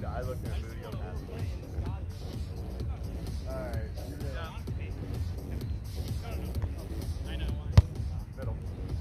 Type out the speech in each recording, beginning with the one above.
I looked at the video past. Alright. I know. Middle.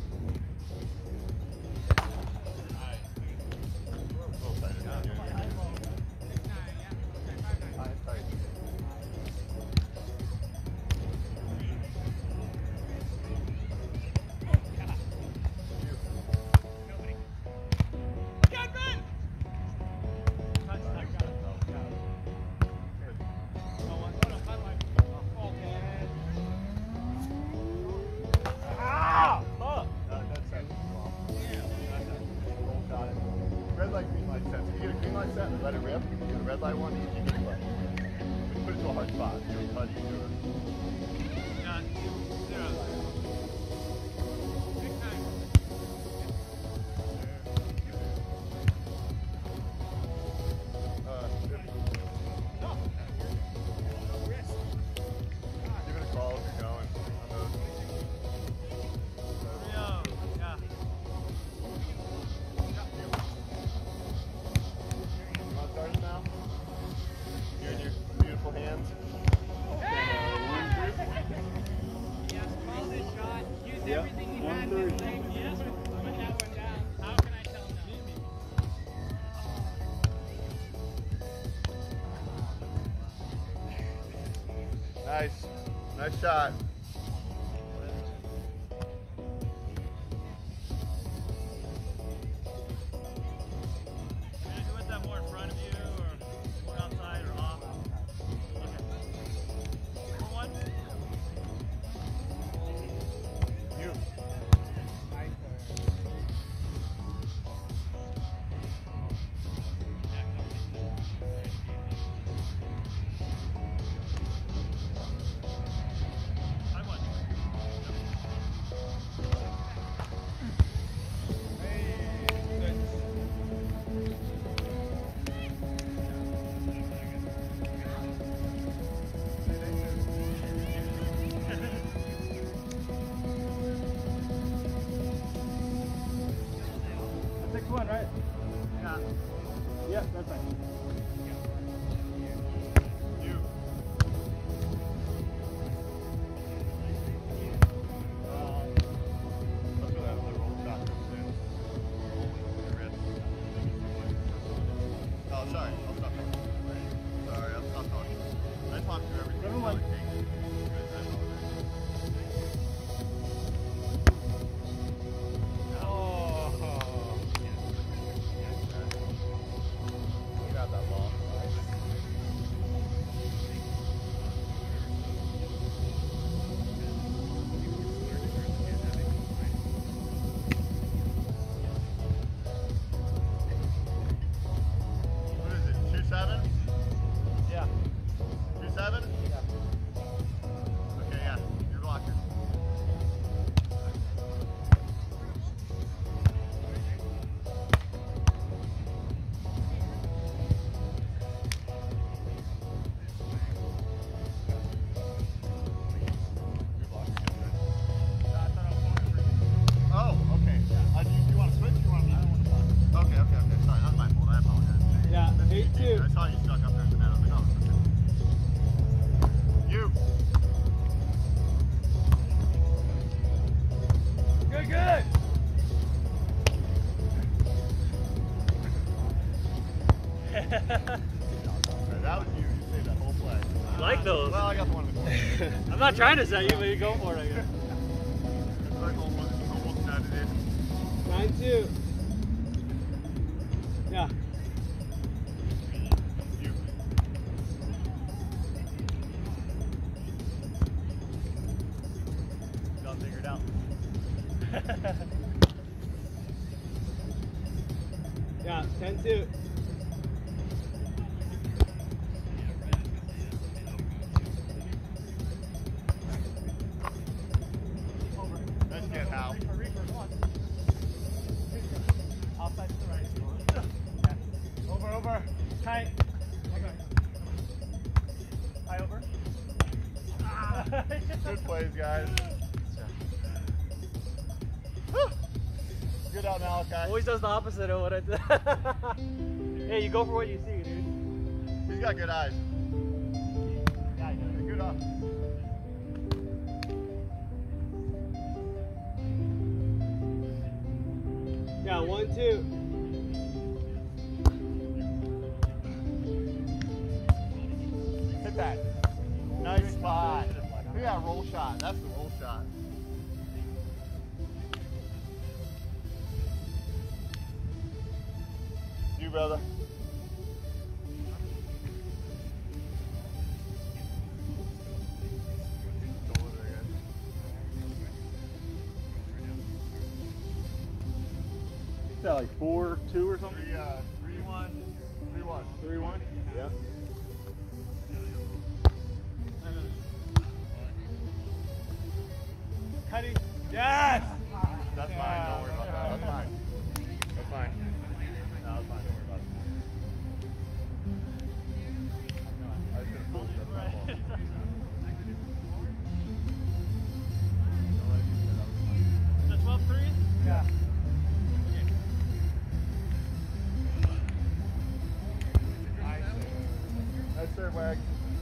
Red light, green light set. If you get a green light set and let it rip, you get a red light one, you can get left. When you put it to a hard spot, you do a cut, you do it. Give it a call if you're going on those. Beautiful hands. Use everything you had in this thing. Yes, put that one down. How can I tell no? Nice. Nice shot. One, right? Yeah. Yeah, that's fine. You. Look at that little roll shot comes in. Oh, sorry. I'll stop talking. Sorry, I'll stop talking. I talk to everything. Everyone. That ball. What is it? 2-7? Yeah. 2-7? Yeah. Okay, yeah. You're blocker. Yeah, 8-2. I saw you stuck up there in the middle. But no, it's okay. You. Good, good. That was you. You saved that whole play. I like those. Well, I got the one in the corner. I'm not trying to set you, but you go for it, I guess. It's like almost not it is. 9-2. Yeah. You. Y'all figure it out. Yeah, 10-2. Nice get, Hal. Outside to the right. Over. Tight. High over. Good plays, guys. Good out, Malachi. Always does the opposite of what I did. Hey, you go for what you see, dude. He's got good eyes. Yeah, I know. Good eye. Yeah, 1, 2. Hit that. Nice spot. Look at that roll shot. That's the roll shot. You, brother. Is that like 4-2 or something? 3-1. 3-1. 3-1? Yeah. Cutting. Yes! That's fine. Don't worry about that. That's fine. That's fine. No, that's fine. Don't worry about it. I was gonna pull it. That's my fault. The 12-3? Yeah. Nice serve, Wag.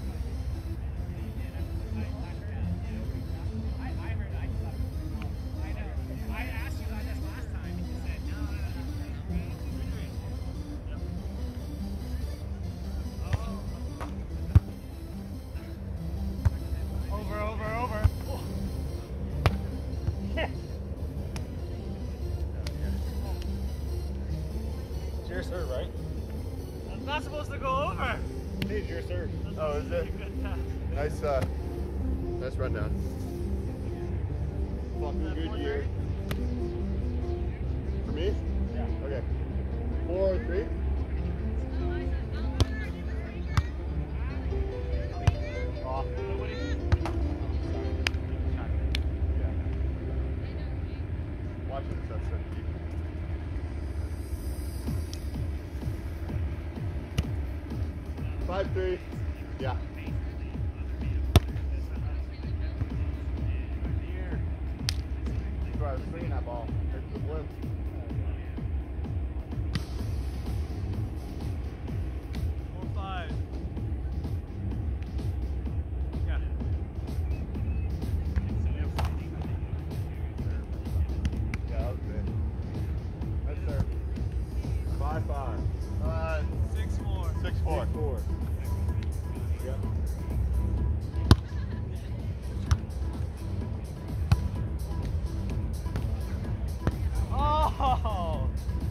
It's your serve, right? It's not supposed to go over. It's your serve. Oh, is it? Nice, nice rundown. Fucking good year. For me? Yeah. Okay. 4-3. Off. Yeah. Watch this, that's so deep. Five, 3. Yeah. That's where I was swinging that ball. It's the blue. Yeah. Yeah, that was good. Nice serve. 5-5. 6-4. 6-4. 4. Yep. Oh!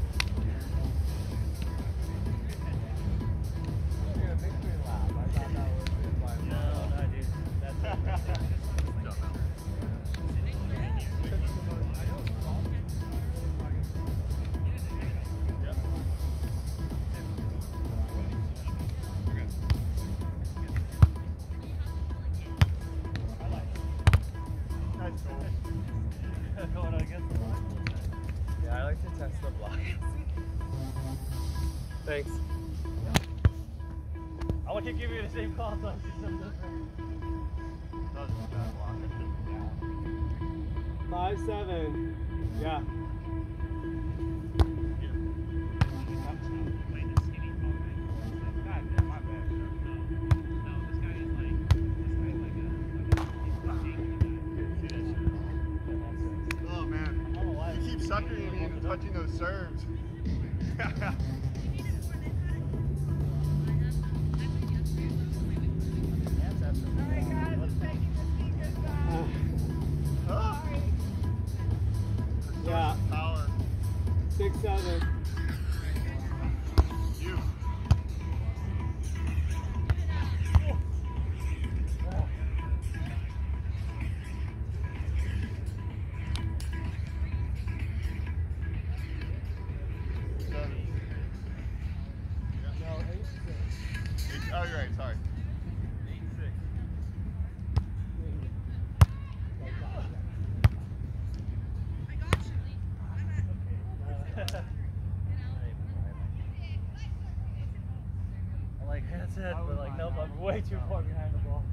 Nice goal. Going against the block. Yeah, I like to test the block. Thanks. I want to give you the same call so I see something different. 5-7. Yeah. Oh man, you keep suckering me into touching those serves. Yeah. Power. 6-7. You. Oh, you're right, sorry. I'm like, that's it, but like, nope, I'm way too far behind the ball.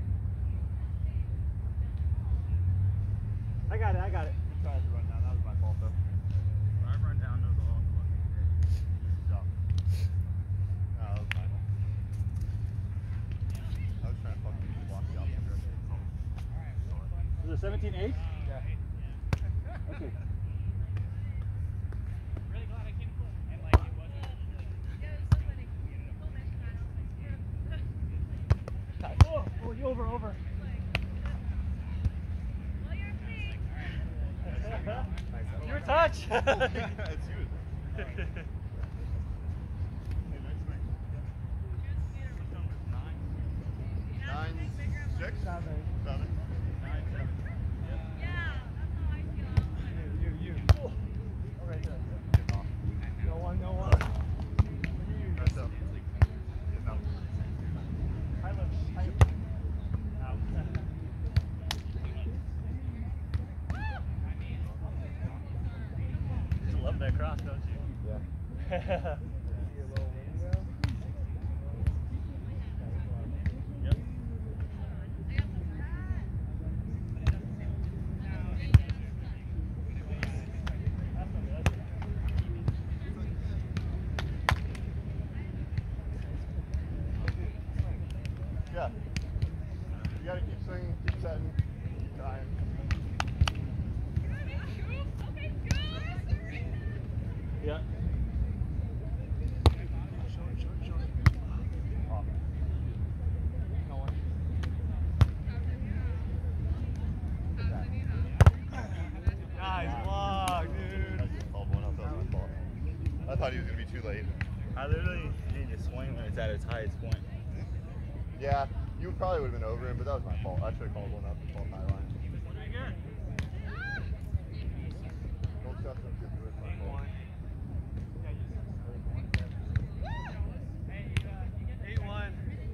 I got it. Tried to run down, that was my fault though. I run down those all. Good job. So 17-8? Yeah. Okay. Really glad I came close. And like it wasn't. Oh, you over. Your touch. That's you. Hey, next week. 9, 6, 7. 7. 9, 7. You. Oh, right there. Getting off. No one. That's up. Getting up. You love that cross, don't you? Yeah. Yep. Yeah. You gotta keep swinging, keep setting, keep trying. Yeah. Off. No one. Nice block, dude. I just called one up, that was my fault. I thought he was gonna be too late. I literally need to swing when it's at its highest point. Yeah, you probably would have been over him, but that was my fault. I should have called one up and called high line. Pretty good. Don't shut them, good for it, my fault. 8-1.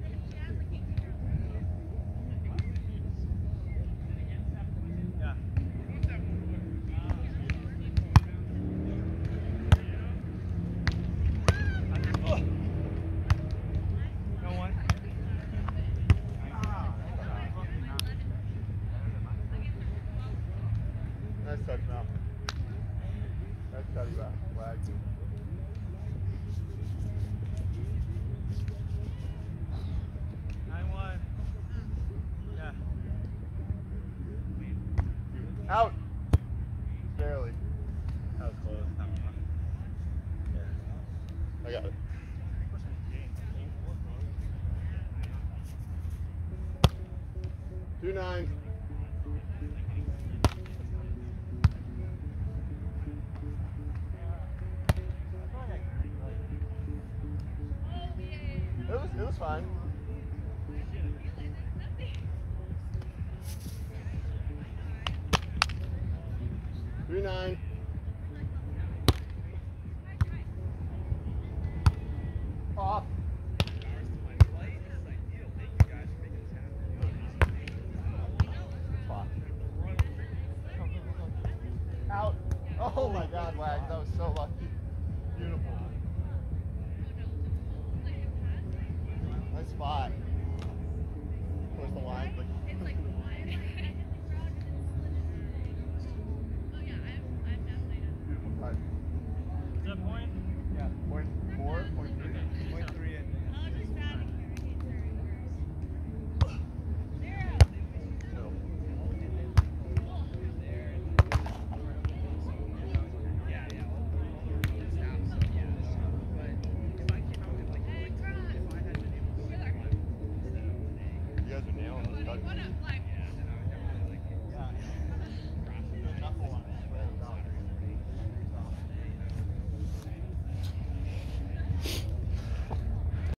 Yeah. No one. Nice touch now. Nice cut you out. Wag. 9-1. Yeah. Out! Barely. That was close. Yeah. I got it. 2-9. It was fine. Three 9. Off. Spot. Out. Oh my God, Wags, that was so lucky. Beautiful. Nice spot. Where's the line? It's like the line. Oh yeah, I'm definitely done. Beautiful cut. Is that point? Yeah. Point 4, point 3. Point 3 in. I'll just back here. No. You guys are nailing this cut. What up, like?